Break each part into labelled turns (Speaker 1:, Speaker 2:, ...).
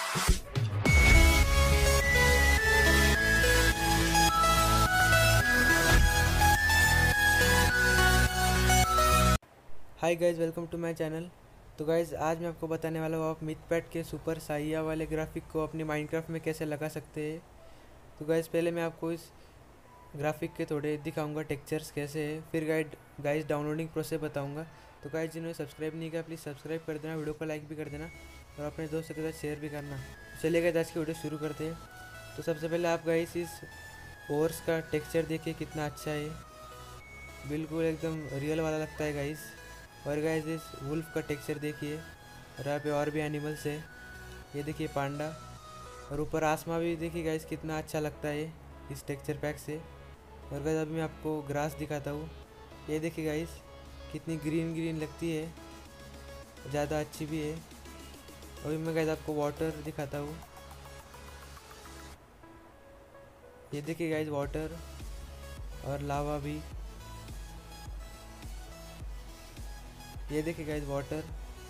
Speaker 1: Hi guys, welcome to my channel. तो guys आज मैं आपको बताने वाला हूँ आप मिथपैट के सुपर साइया वाले ग्राफिक को अपने माइनक्राफ्ट में कैसे लगा सकते हैं। तो गाइज़ पहले मैं आपको इस ग्राफिक के थोड़े दिखाऊंगा टेक्सचर्स कैसे है, फिर गाइज़ डाउनलोडिंग प्रोसेस बताऊंगा। तो गाइज़ जिन्होंने सब्सक्राइब नहीं किया प्लीज़ सब्सक्राइब कर देना, वीडियो को लाइक भी कर देना और अपने दोस्तों के साथ शेयर भी करना। चलिए गाइज़ आज की वीडियो शुरू करते हैं। तो सबसे पहले आप गाइज़ इस हॉर्स का टेक्सचर देखिए कितना अच्छा है, बिल्कुल एकदम रियल वाला लगता है गाइज़। और गाइस इस वुल्फ का टेक्सचर देखिए, और यहाँ पे और भी एनिमल्स है, ये देखिए पांडा। और ऊपर आसमां भी देखिए गाइस कितना अच्छा लगता है इस टेक्सचर पैक से। और गाइस अभी मैं आपको ग्रास दिखाता हूँ, ये देखिए गाइस कितनी ग्रीन ग्रीन लगती है, ज़्यादा अच्छी भी है। अभी मैं गाइस आपको वाटर दिखाता हूँ, ये देखिए गाइस वाटर और लावा भी, ये देखिए गाइस वाटर,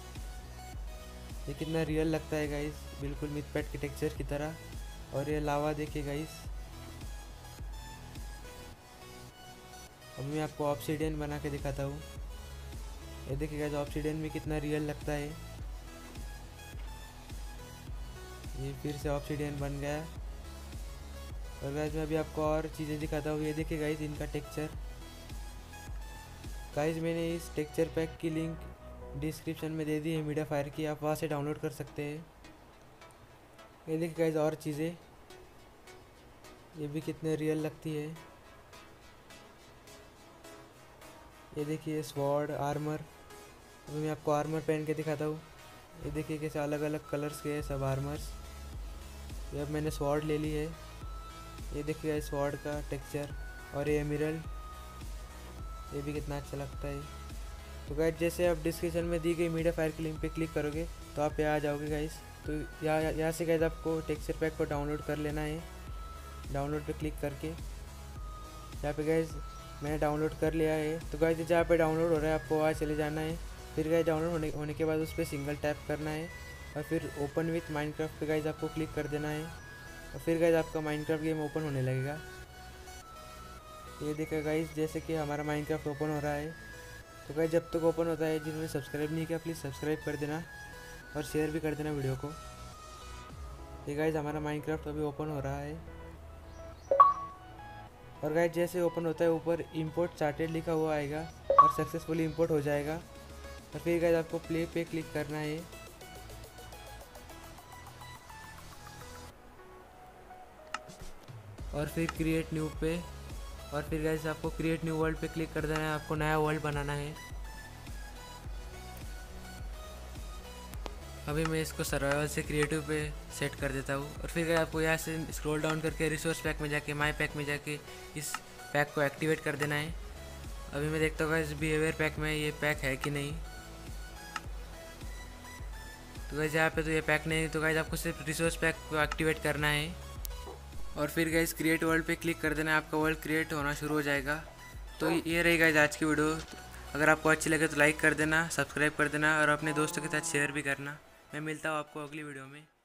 Speaker 1: ये कितना रियल लगता है गाइस, बिल्कुल मिथपैट के टेक्सचर की तरह। और ये लावा देखिए गाइस। अब मैं आपको ऑब्सीडियन बना के दिखाता हूँ, ये देखिए गाइस ऑब्सीडियन भी कितना रियल लगता है। ये फिर से ऑब्सीडियन बन गया। और गाइस मैं अभी आपको और चीज़ें दिखाता हूँ, ये देखिए गाइस इनका टेक्सचर। गाइस मैंने इस टेक्सचर पैक की लिंक डिस्क्रिप्शन में दे दी है मीडिया फायर की, आप वहाँ से डाउनलोड कर सकते हैं। ये देखिए गाइस और चीज़ें, ये भी कितने रियल लगती है। ये देखिए स्वॉर्ड आर्मर, अभी मैं आपको आर्मर पहन के दिखाता हूँ। ये देखिए कैसे अलग अलग कलर्स के हैं सब आर्मर्स। ये अब मैंने स्वॉर्ड ले ली है, ये देखिए गाइस स्वॉर्ड का टेक्सचर। और ये एमरल्ड, ये भी कितना अच्छा लगता है। तो गाइस जैसे आप डिस्क्रिप्शन में दी गई मीडिया फायर की लिंक पे क्लिक करोगे तो आप यहाँ आ जाओगे गाइस। तो यहाँ से गाइस आपको टेक्सचर पैक को डाउनलोड कर लेना है। डाउनलोड पे क्लिक करके यहाँ पे गाइस मैंने डाउनलोड कर लिया है। तो गाइस जहाँ पे डाउनलोड हो रहा है आपको वहाँ चले जाना है। फिर गाइस डाउनलोड होने के बाद उस पर सिंगल टैप करना है और फिर ओपन विथ माइनक्राफ्ट पे गाइस आपको क्लिक कर देना है। और फिर गाइस आपका माइनक्राफ्ट गेम ओपन होने लगेगा। ये देखा गाइस जैसे कि हमारा माइनक्राफ्ट ओपन हो रहा है। तो गाइस जब तक ओपन होता है, जिन्होंने सब्सक्राइब नहीं किया प्लीज़ सब्सक्राइब कर देना और शेयर भी कर देना वीडियो को। ये गाइस हमारा माइनक्राफ्ट अभी ओपन हो रहा है। और गाइस जैसे ओपन होता है ऊपर इंपोर्ट स्टार्टेड लिखा हुआ आएगा और सक्सेसफुली इंपोर्ट हो जाएगा। और फिर गाइस आपको प्ले पे क्लिक करना है। और फिर क्रिएट न्यू पे, और फिर गाइस आपको क्रिएट न्यू वर्ल्ड पे क्लिक कर देना है, आपको नया वर्ल्ड बनाना है। अभी मैं इसको सर्वाइवल से क्रिएटिव पे सेट कर देता हूँ। और फिर आपको यहाँ से स्क्रॉल डाउन करके रिसोर्स पैक में जाके माई पैक में जाके इस पैक को एक्टिवेट कर देना है। अभी मैं देखता हूँ इस बिहेवियर पैक में ये पैक है कि नहीं। तो गाइस यहाँ पे तो ये पैक नहीं है, तो गाइस आपको सिर्फ रिसोर्स पैक को एक्टिवेट करना है। और फिर गाइस क्रिएट वर्ल्ड पे क्लिक कर देना है, आपका वर्ल्ड क्रिएट होना शुरू हो जाएगा। तो ये रही गाइस आज की वीडियो। अगर आपको अच्छी लगे तो लाइक कर देना, सब्सक्राइब कर देना और अपने दोस्तों के साथ शेयर भी करना। मैं मिलता हूँ आपको अगली वीडियो में।